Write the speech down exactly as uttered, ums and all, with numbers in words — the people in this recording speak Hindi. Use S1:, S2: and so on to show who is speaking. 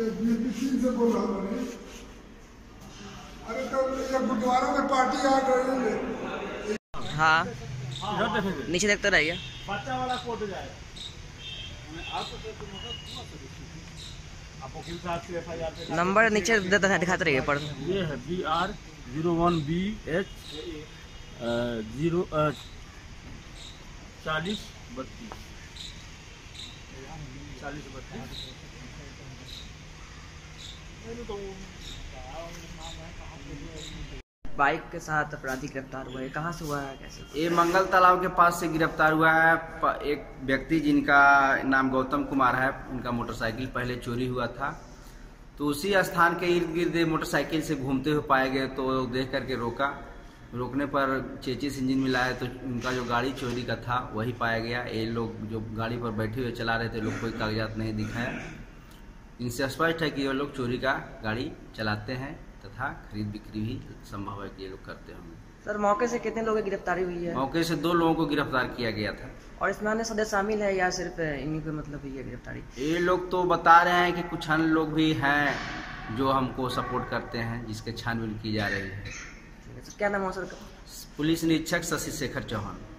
S1: बीपी से बोल रहा हूँ। अरे तो गुरुद्वारा में पार्टी आ गई।
S2: हाँ नीचे देखते रहिए।
S3: बच्चा वाला कोड जाएगा।
S2: नंबर नीचे देता है, दिखाते रहिए पर।
S3: ये है B R zero one B H zero चालीस बत्तीस चालीस बत्तीस।
S2: बाइक के साथ अपराधी गिरफ्तार हुआ है, कहाँ से हुआ है, कैसे?
S4: ये मंगल तालाब के पास से गिरफ्तार हुआ है। एक व्यक्ति जिनका नाम गौतम कुमार है, उनका मोटरसाइकिल पहले चोरी हुआ था, तो उसी स्थान के इर्द गिर्द मोटरसाइकिल से घूमते हुए पाए गए। तो देख करके रोका, रोकने पर चेचिस इंजन मिला है, तो उनका जो गाड़ी चोरी का था वही पाया गया। ये लोग जो गाड़ी पर बैठे हुए चला रहे थे, लोग कोई कागजात नहीं दिखाया। इनसे स्पष्ट है कि ये लोग चोरी का गाड़ी चलाते हैं तथा खरीद बिक्री भी संभव है कि ये लोग करते होंगे।
S2: सर मौके से कितने लोगों की गिरफ्तारी हुई है?
S4: मौके से दो लोगों को गिरफ्तार किया गया था।
S2: और इसमें अन्य सदस्य शामिल है या सिर्फ इन्हीं को मतलब हुई है गिरफ्तारी?
S4: ये लोग तो बता रहे हैं कि कुछ अन्य लोग भी हैं जो हमको सपोर्ट करते हैं, जिसके छानबीन की जा रही है।
S2: क्या नाम है सर?
S4: पुलिस निरीक्षक शशि शेखर चौहान।